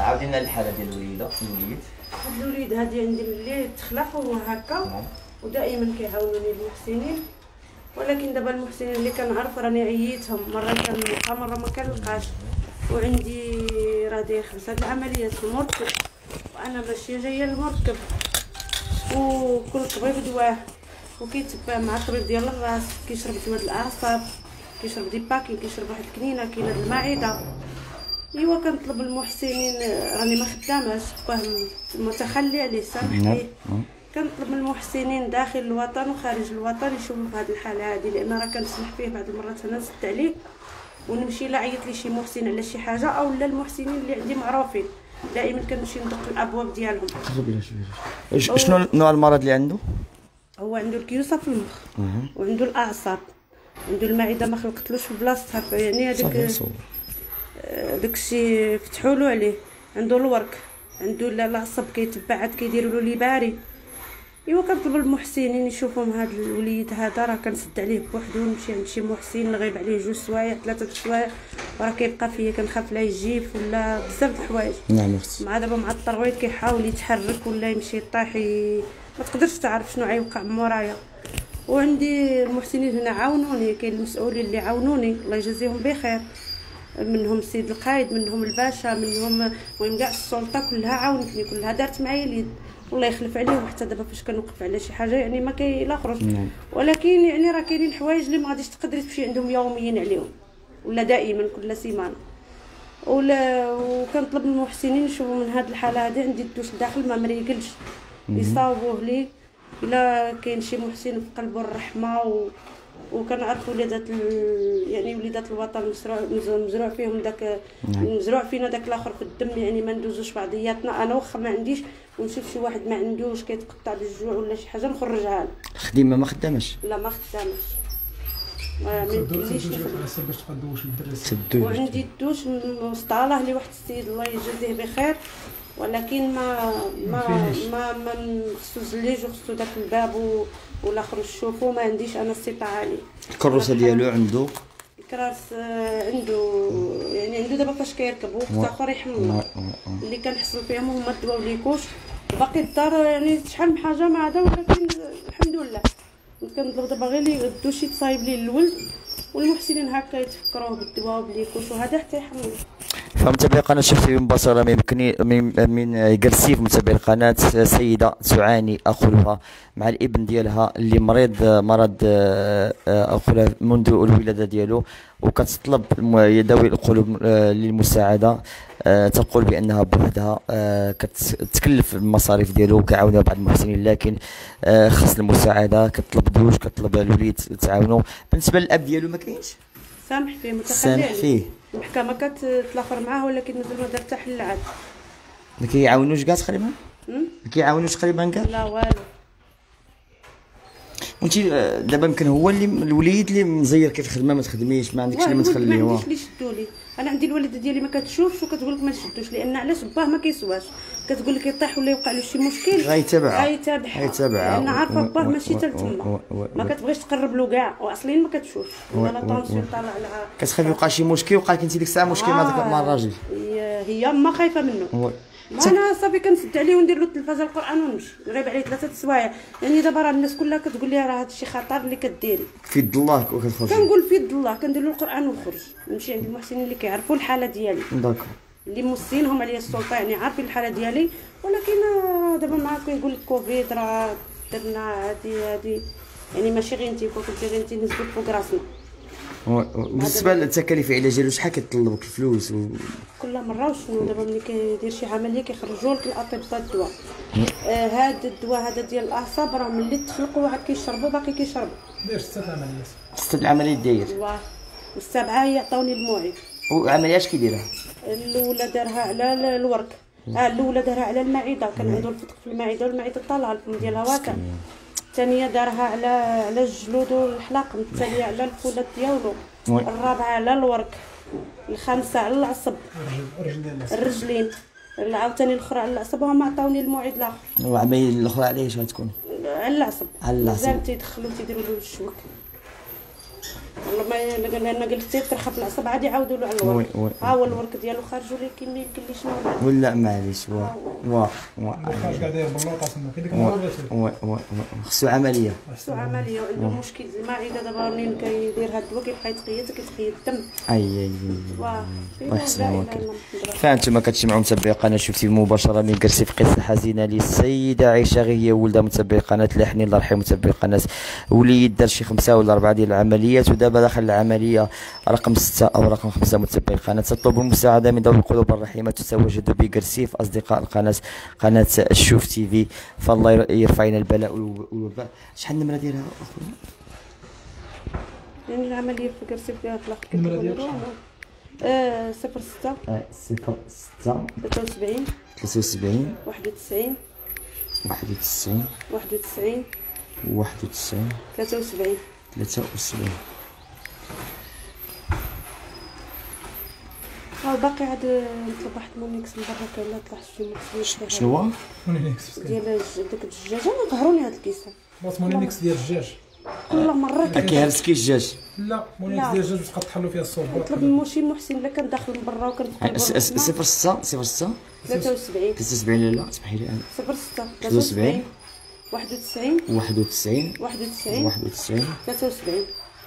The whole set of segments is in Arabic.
عاودي لنا الحاله ديال الوليد. هاد الوليد هادي عندي ملي تخلق هو هكا ودائما كيعاونوني المحسنين، ولكن دابا المحسنين اللي كنعرف راني عييتهم، مره كنلقى مره ما كنلقاش. وعندي راه داير 5 العمليات في المركب وانا ماشي جايه للمركب، وكل طبيب دواه وكيتبع مع الطبيب ديال الراس، كيشرب دواء الاعصاب، كيشرب ديباكين، كيشرب واحد الكنينه كاينه المعده. ايوا كنطلب المحسنين، راني ما خداماش فاهم متخلي عليه سامحني. كنطلب من المحسنين داخل الوطن وخارج الوطن يشوفوا في هذه الحاله هذه، لان راه كنسمح فيه بعض المرات انا نسد عليه ونمشي لا عيط لي شي محسن على شي حاجه، او لا المحسنين اللي عندي معروفين دائما كنمشي ندق الابواب ديالهم. شنو نوع المرض اللي عنده؟ هو عنده الكيوسه في المخ وعنده الاعصاب، عنده المعده ما خلقتلوش في بلاصتها، يعني هذاك داكشي فتحوا له عليه. عنده الورك، عنده العصب كيتبع عاد كيديروا له ليباري. ايوا كنطلب المحسنين يشوفوا هذا الوليد هذا، راه كنسد عليه بوحدو، نمشي عند شي محسن نغيب عليه 2 سوايع 3 سوايع وراه كيبقى فيا، كنخاف لا يجيف ولا بزاف د الحوايج. نعم اختي. مع دابا مع الترويض كيحاول يتحرك ولا يمشي يطيح، ما تقدرش تعرف شنو غيوقع مورايا. وعندي المحسنين هنا عاونوني، كاين المسؤولين اللي عاونوني الله يجازيهم بخير، منهم السيد القايد، منهم الباشا، منهم المهم كاع السلطه كلها عاونتني، كلها دارت معايا اليد والله يخلف عليه. وحتى دابا فاش كنوقف على شي حاجه يعني ما كاين لا خرج. ولكن يعني راه كاينين حوايج اللي ما غاديش تقدري تمشي عندهم يوميا عليهم ولا دائما كل سيمانه. وكنطلب من المحسنين يشوفوا من هذه الحاله هذه، عندي الدوش داخل ما مريقلش يصاوبوه لي، الا كاين شي محسن في قلبه الرحمه وكنعرف وليدات يعني وليدات الوطن مزروع فيهم داك مزروع فينا داك الاخر في الدم، يعني ما ندوزوش بعضياتنا. انا واخا ما عنديش ونشوف شي واحد ما عندوش كيتقطع بالجوع ولا شي حاجه نخرجها له. خديمه ما خدامش؟ لا ما خدامش، ما يمكنليش باش تقدوش الدرس. وعندي الدوش مسطاله لواحد السيد الله يجازيه بخير، ولكن ما خصو زليج وخصو داك الباب والاخر الشوفو، ما عنديش انا السطاعه عليه. الكروسه ديالو عنده؟ الكراس عنده، يعني عنده دابا فاش كيركب وقت اخر يحمل اللي كنحصل فيهم هما الدواء وليكوش. باقي الدار يعني شحال من حاجه مع هذا، ولكن الحمد لله كنطلب دابا غير لي الدوشي تصايب ليه الولد، والمحسنين هكا يتفكروه بالدواء وبليكوش وهذا حتى يحمل. فمتابعي القناه شفتي ببصره من يجلسي في متابعي القناه سيده تعاني اخوها مع الابن ديالها اللي مرض اخوها منذ الولاده ديالو، وكتطلب يداوي القلوب للمساعده. تقول بانها بوحدها كتكلف المصاريف ديالو وكيعاونها بعض المحسنين، لكن خاص المساعده. كتطلب دوش، كتطلب الوليد تعاونوا. بالنسبه للاب ديالو ما كاينش، سامح فيه متخلي سامح فيه، المحكمه كتلاخر معاه ولكن مازال ما دار حتى حل عاد. ما كيعاونوش كاع تقريبا؟ ما كيعاونوش تقريبا كاع؟ لا والو. وانت دابا يمكن هو اللي الوليد اللي مزير كيف الخدمه ما تخدميش، ما عندكش اللي ما تخليه. ما عنديش اللي يشدوا لي، انا عندي الوالده ديالي ما كتشوفش وكتقول لك ما نشدوش، لان علاش باه ما كيسواش، كتقول لك يطيح ولا يوقع له شي مشكل غيتابعها لان عارفه باه ماشي حتى تما، ما كتبغيش تقرب له كاع، واصليا ما كتشوفش ولا طونسيون طالع على كتخاف يوقع شي مشكل. وقع لك انت ديك الساعه مشكل مع الراجل، هي ما خايفه منه. انا صافي كنسد عليه وندير له التلفازه القران ونمشي نغيب عليه 3 سوايع. يعني دابا راه الناس كلها كتقول لي راه هادشي خطر اللي كديري في يد الله وكتخرج. كنقول في يد الله، كندير له القران ونخرج نمشي عند المحسنين اللي كيعرفوا الحاله ديالي، داكور، اللي موصينهم عليا السلطه يعني عارفين الحاله ديالي. ولكن دابا معاك يقول لك كوفيد راه درنا هادي يعني ماشي غير انت كنتي غير انت نزلت فوق راسنا. بالنسبه للتكاليف العلاج ديالو شحال كيطلبوك الفلوس كل مره وشنو؟ دابا ملي كيدير شي عمليه كيخرجوا لك الاطباء الدواء. هذا الدواء هذا ديال الاعصاب راه ملي تخلقوا عاد كيشربوا باقي كيشربوا. داير 6 عمليات. 6 العمليات داير. واه والسبعه هي عطاوني الموعد. وعمليات كيديرها؟ الاولى دارها على الورك، الاولى دارها على المعده، كان عنده الفتق في المعده والمعده طالعه الفم ديالها واكا. الثانيه دارها على الجلود والحلاقم، الثانيه على الفولات ديالو، الرابعه على الورك، الخامسه على العصب الرجلين، عاوتاني الاخرى على العصب. وهم عطاوني الموعد الاخر. والعمليه الاخرى على اش غتكون؟ على العصب. على العصب مازال تيدخلوا تيديروا له الشوك. والله ما قال لنا قلت ترخى في العصب عادي يعاودوا له على الورك. ها هو الورك ديالو خارج ولكن ما يمكنليش نورمال. ولا معليش واه خارج قاعد داير بلاطه تما كي ديك المره خصو عمليه. خصو عمليه وعنده مشكل المعده دابا منين كيدير هاد الدواء كيبقى يتخيط الدم. اي واه الله يحسن الوكيل. فانتم كتسمعوا متابعي قناه شفتي مباشره من كرسي في قصه حزينه للسيده عائشه، غير هي ولده متابعي قناه الحنين الله يرحم متابعي قناه، وليد دار شي 5 ولا 4 ديال العمليات، ودابا داخل العمليه رقم 6 او رقم 5 متابعي القناه. تطلب المساعده من ذوي القلوب الرحيمه، تتواجد بكرسيف اصدقاء القناه قناه الشوف تي في، فالله يرفع لنا البلاء والوباء. شحال النمره ديالها اخويا؟ يعني العمليه في كرسي فيها طلاق النمرة ديالك 06 06 73 73 91 91 91 91 73. 73. باقي عاد نطلب واحد مونيكس من برا كاين لا طلع شي محسن. شنو هو؟ مونينكس ديال داك الدجاجه ما قهروني هاد الكيسان. بس مونينكس ديال الدجاج. كل مره كيهرس كي الدجاج. لا مونينكس ديال الدجاج تبقى تحلو فيها الصوب. نطلب من شي محسن الا كان داخل من برا وكنبقى 06 06 73 73 لا اسمحي لي 06 73 91 91 91 91 73.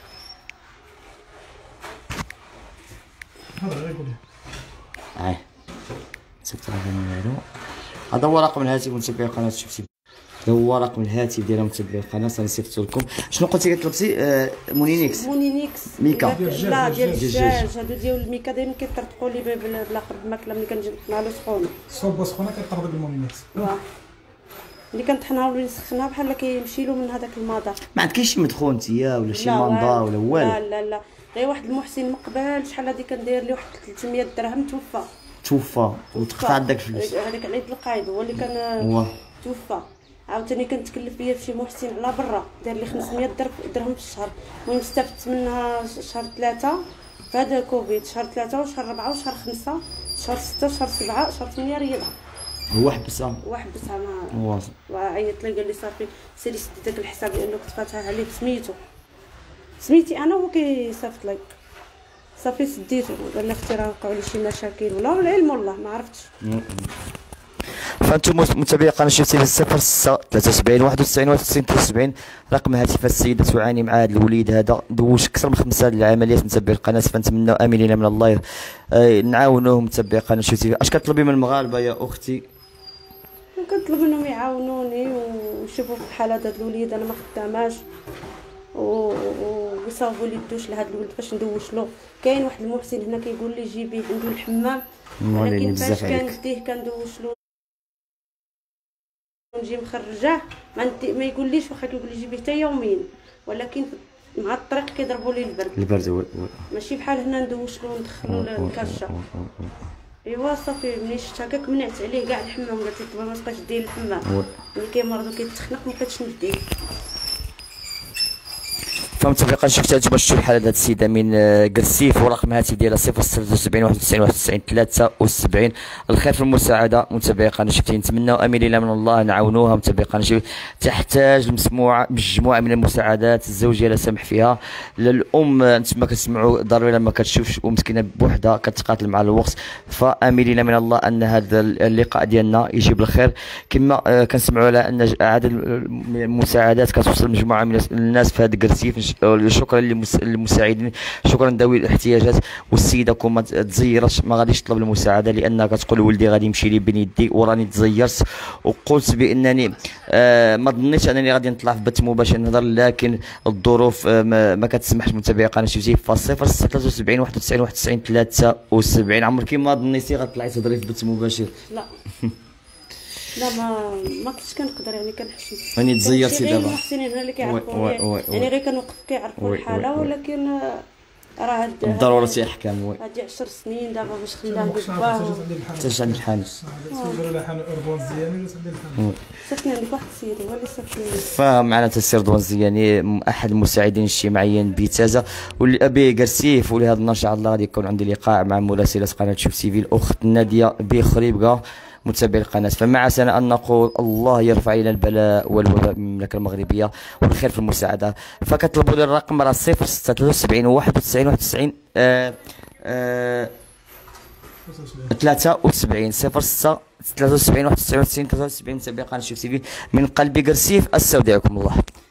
هذا غير يقول لي سكت هذا النمرو. هذا هو رقم الهاتف متابعي قناه شفتي، هذا هو رقم الهاتف ديال متابعي القناه. انا صيفط لكم. شنو قلتي طلبتي؟ مونينكس ميكا. لا ديال الدجاج. هادو ديال الميكا دايما كيطرطقوا لي بلا قرب الماكله ملي كنجي نطحنها له سخونه. الصوب سخونه كيقرب بالمونينكس. واه ملي كنطحنها ولا نسخنها بحال كيمشي له من هذاك المضر. ما عندكيش شي مدخون نتيا ولا شي منضه ولا والو؟ لا غير واحد المحسن مقبل شحال هادي كندير ليه واحد 300 درهم توفى وتقطع داك الفلوس. هذاك العيد القايد هو اللي كان توفى. عاوتاني كنتكلف بيا فشي محسن على برا دار لي 500 درهم في الشهر. المهم استفدت منها شهر 3 في هذا كوفيد، شهر 3 وشهر 4 وشهر 5 شهر 6 شهر 7 شهر 8 ريالها. هو حبسها ما وعيط لي قال لي صافي سيري سدي داك الحساب لانه كنت فاتحه عليه سميتي انا هو كيصيفط لي. صافي سديته قال لي اختي راه وقعوا لي شي مشاكل ولا العلم والله ما عرفتش. فانتم متابعي قناه شفتي 06 73 91 91 73 رقم هاتف السيده تعاني مع هذا الوليد هذا، دوش اكثر من 5 العمليات متابعي القناه، فنتمنوا املين من الله نعاونوه متابعي قناه شفتي. اش كتطلبي من المغاربه يا اختي؟ كنطلب منهم يعاونوني ويشوفوا في الحال هذا الوليد انا ما خداماش ويصاوبوا لي الدوش لهذا الولد باش ندوش له. كاين واحد المحسن هنا كيقول لي جيبيه عنده الحمام، ولكن فاش كنديه كندوش له نجي مخرجاه ما يقوليش، واخا كيقول لي جيبيه حتى يومين، ولكن مع الطريق كيضربوا لي البرد ماشي بحال هنا ندوش له وندخلو الكاشة. ايوا صافي ملي شفت هكاك منعت عليه كاع الحمام، قالت لي ما تبقاش دير الحمام ملي كيمرض وكيتخنق ما بقيتش نديه. فمتابعي شفتها نتوما شفتوا الحاله هاد السيده من كرسيف، ورقم الهاتف ديالها 076 91 91 73. الخير في المساعده متابعي قناه شفتي، نتمنوا املين من الله نعاونوها متابعي قناه شفتي. تحتاج مجموعه من المساعدات، الزوجيه لا سمح فيها، الام انتما كتسمعوا ضروري لما كتشوف ومسكينه بوحدها كتقاتل مع الوقت، فاملين من الله ان هذا اللقاء ديالنا يجيب الخير. كما كنسمعوا على ان عدد المساعدات كتوصل مجموعه من الناس في هذا كرسيف. شكرا للمساعدين، شكرا ذوي الاحتياجات. والسيده كون ما تزيرش ما غاديش تطلب المساعده، لانها كتقول ولدي غادي يمشي لي بين يدي وراني تزيرت وقلت بانني ما ظنيتش انني غادي نطلع في بث مباشر نهضر، لكن الظروف ما كتسمحش متابعي قناه شفتي. ف 073 91 91 73. عمرك ما ظنيتي غتطلعي تهضري في بث مباشر؟ لا ما كنتش كنقدر، يعني كنحشم يعني تزيرتي دابا. المحسنين هنا اللي كيعرفوا يعني غير كنوقف كيعرفوا الحاله، ولكن راه الضروره تيحكم. هادي 10 سنين دابا باش خلاه باه حتى عند الحانوت تصور على حانوت رضوان الزياني ولا عند الحانوت ساكنه عندك واحد السيد هو اللي ساكن. فمعنا تسير رضوان الزياني احد المساعدين الاجتماعيين بتازا واللي ابي كرسيف. ولهذا ان شاء الله غادي يكون عندي لقاء مع مراسله قناه شوف تي في الاخت ناديه بخريبكا، متابعي القناه. فما عسانا ان نقول الله يرفع علينا البلاء والوباء من المملكه المغربيه والخير في المساعده. فكتطلبوا لي الرقم راه 0673 91 91 73 06 73 91 93 متابعي قناه شوف تي في من قلب قرسيف. استودعكم الله.